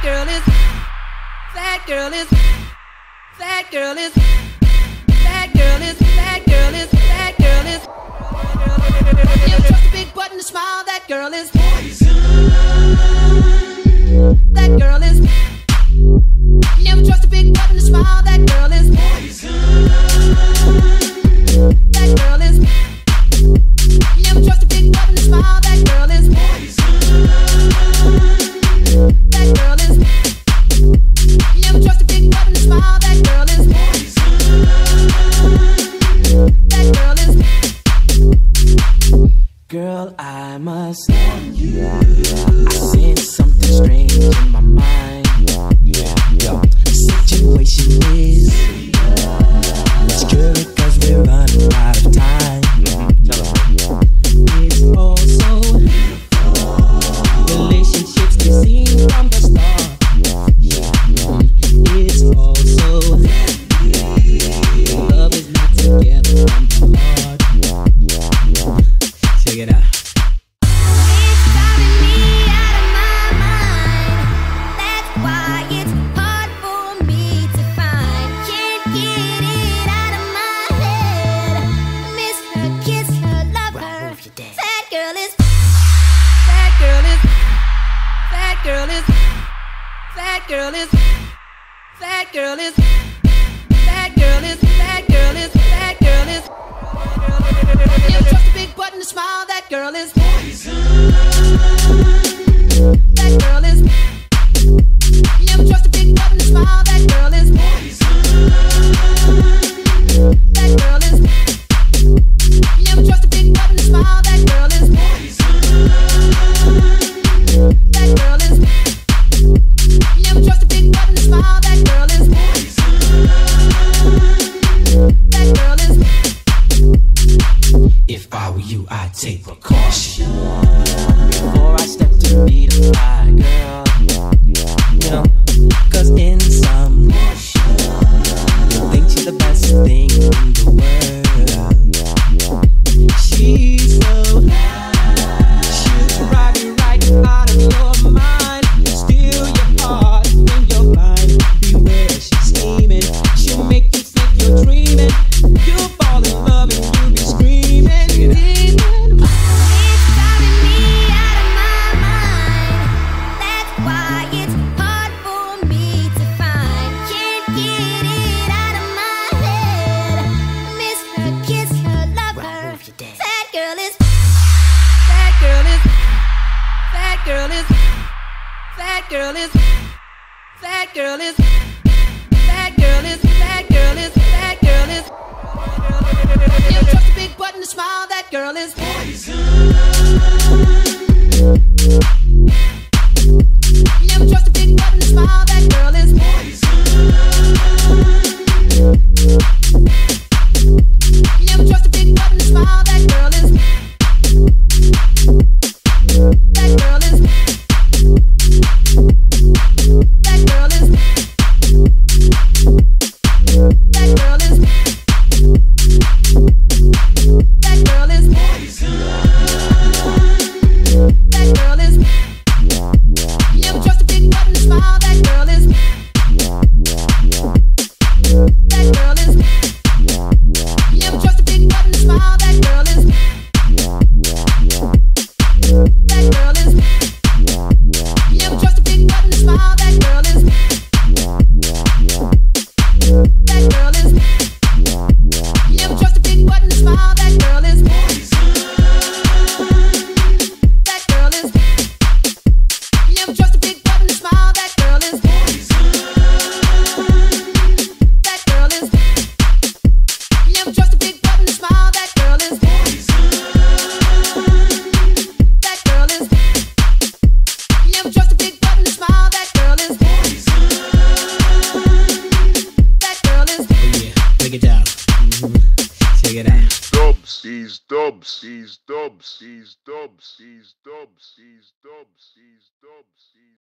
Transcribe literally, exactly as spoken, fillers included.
girl is, that girl is, that girl is, that girl is, that girl is, that girl is. You trust a big butt and a smile, that girl is poison. That girl is. Never trust a big butt and a smile, that girl is poison. That girl is. Never trust a big butt and a smile, that girl is poison. That girl is. Never trust a big butt and a smile, that girl is poison. That girl is. Girl, I must warn you, I sense something strange in my mind. Yo, the situation is, let's cure it cause we're running out of time. It's all so beautiful, relationships they seem from the start. It's all so love is not together from the heart. Check it out. That girl is, that girl is, that girl is, that girl is, that girl is. You trust a big butt and a smile, that girl is poison. That girl is. You never trust a big butt and a smile, that girl is poison. That girl is. You never trust a big butt and a smile, that girl is poison. That girl is. You never trust a big butt and a smile, that girl is poison. That girl is. If I were you, I'd take precaution before I step to meet a fly girl. You know, cause in some portion, you think she's the best thing in the world. She's so high, she'll drive you right out of your mind. Steal your heart when you're blind. Beware, she's scheming. She'll make you think you're dreaming. You'll fall in love and you'll be screaming. Demon. It's driving me out of my mind. That's why it's hard for me to find. Can't get it out of my head. Miss her, kiss her, love her. That girl is. That girl is. That girl is. That girl is. That girl is. That girl is. That girl is. That girl is. You never trust a big butt and a smile, that girl is poison. You never trust a big butt and a smile, that girl is poison. You never trust a big butt and a smile, that girl is. That girl is. That girl is. That girl is. That girl is poison. That girl is. You never trust a big butt and a smile, that girl is. That girl is. You never trust a big butt and a smile, that girl is. That girl is. You never trust a big butt and a smile, that girl is. That girl is. You never trust a big butt and a smile, that girl is poison. That girl is. You never trust a big butt and a smile, that girl is poison. That girl is. You never trust a big butt and a smile, that girl is poison. That girl is. You never trust a big butt and a smile, that girl is poison. That girl is. Oh yeah, break it down. Mm-hmm. Check it out. Dubs, these dubs, these dubs, these dubs, these dubs, these dubs, these dubs, these